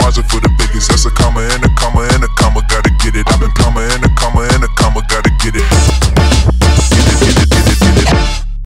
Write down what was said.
margin for the biggest. That's a comma and a comma and a comma. Gotta get it. I've been comma and a comma.